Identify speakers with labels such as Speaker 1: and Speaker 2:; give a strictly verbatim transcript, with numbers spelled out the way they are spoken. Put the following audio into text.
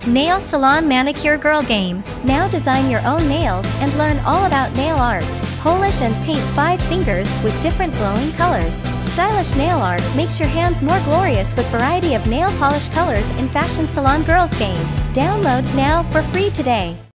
Speaker 1: Nail Salon Manicure Girl Game. Now design your own nails and learn all about nail art. Polish and paint five fingers with different glowing colors. Stylish nail art makes your hands more glorious with variety of nail polish colors in Fashion Salon Girls Game. Download now for free today.